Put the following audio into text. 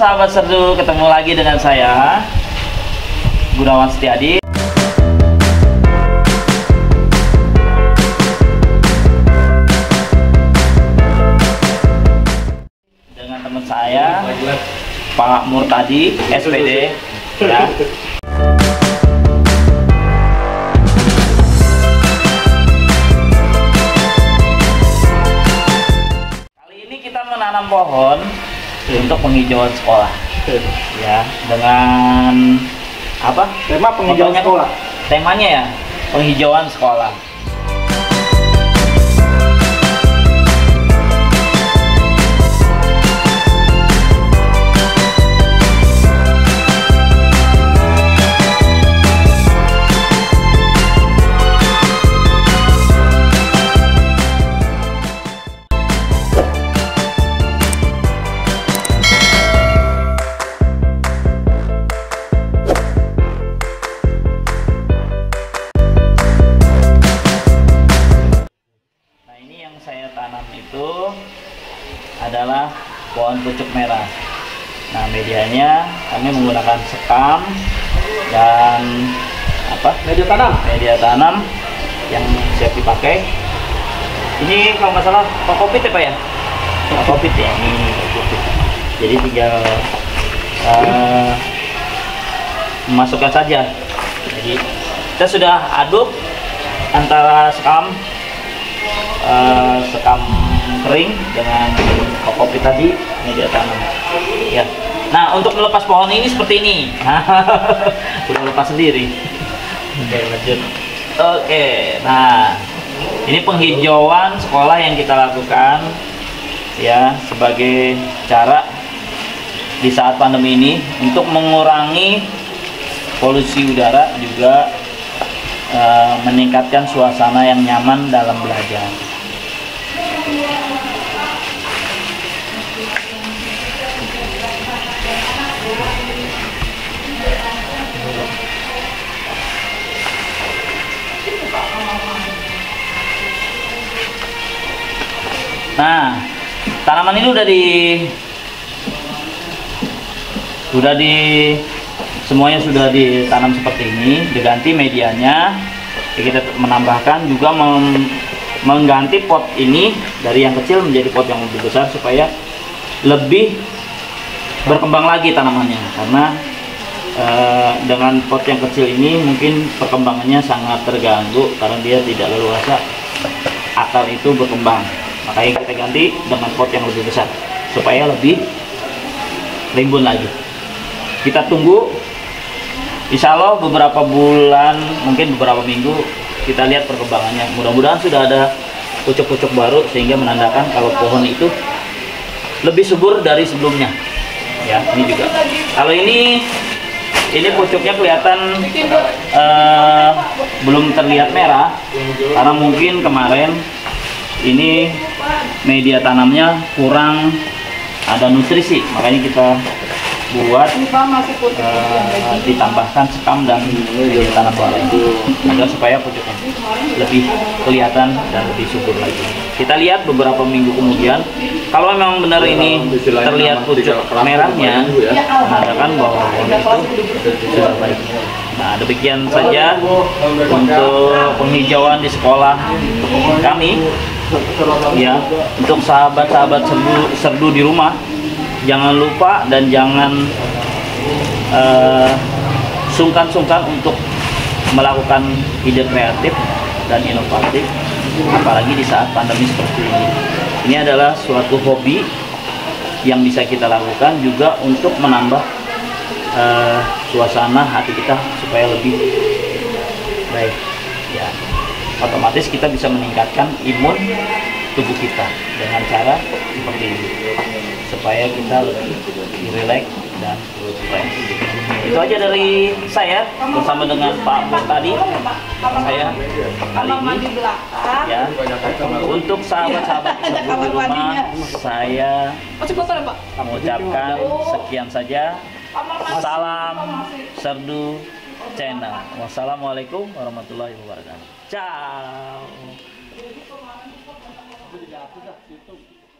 sahabat Serdu, ketemu lagi dengan saya Gunawan Setiadi dengan teman saya Pak Murtadi SPD ya. Kali ini kita menanam pohon untuk penghijauan sekolah ya, dengan apa tema penghijauan sekolah, temanya ya penghijauan sekolah. Saya tanam itu adalah pohon pucuk merah. Nah, medianya kami menggunakan sekam dan media tanam yang siap dipakai. Ini kalau nggak salah kokopit ya Pak ya? Kokopit ya, ini kokopit. Jadi tinggal memasukkan saja. Jadi kita sudah aduk antara sekam kering dengan kokopit tadi, media tanam ya. Nah, untuk melepas pohon ini seperti ini. Udah lepas sendiri. Oke, lanjut. Oke, nah ini penghijauan sekolah yang kita lakukan ya, sebagai cara di saat pandemi ini untuk mengurangi polusi udara, juga meningkatkan suasana yang nyaman dalam belajar. Nah, tanaman ini semuanya sudah ditanam seperti ini, diganti medianya. Kita menambahkan juga mengganti pot ini dari yang kecil menjadi pot yang lebih besar supaya lebih berkembang lagi tanamannya, karena dengan pot yang kecil ini mungkin perkembangannya sangat terganggu karena dia tidak leluasa akar itu berkembang. Makanya kita ganti dengan pot yang lebih besar supaya lebih rimbun lagi. Kita tunggu, insya Allah beberapa bulan, mungkin beberapa minggu, kita lihat perkembangannya. Mudah-mudahan sudah ada pucuk-pucuk baru sehingga menandakan kalau pohon itu lebih subur dari sebelumnya. Ya, ini juga. Kalau ini pucuknya kelihatan belum terlihat merah karena mungkin kemarin ini media tanamnya kurang ada nutrisi, makanya kita buat ditambahkan sekam dan media tanam baru agar supaya pucuknya lebih kelihatan dan lebih subur lagi. Kita lihat beberapa minggu kemudian, kalau memang benar ini terlihat pucuk merahnya, menandakan bahwa pohon itu sudah baik. Nah, demikian saja untuk penghijauan di sekolah kami ya. Untuk sahabat-sahabat serdu di rumah, jangan lupa dan jangan sungkan-sungkan untuk melakukan ide kreatif dan inovatif, apalagi di saat pandemi seperti ini. Ini adalah suatu hobi yang bisa kita lakukan juga untuk menambah suasana hati kita supaya lebih baik ya. Otomatis kita bisa meningkatkan imun tubuh kita dengan cara seperti ini supaya kita lebih rileks dan fresh. Itu aja dari saya bersama dengan Pak Murtadi. Saya kali ini ya, untuk sahabat-sahabat di rumah, saya mengucapkan sekian saja. Salam Serdu Channel. Wassalamualaikum warahmatullahi wabarakatuh. Ciao.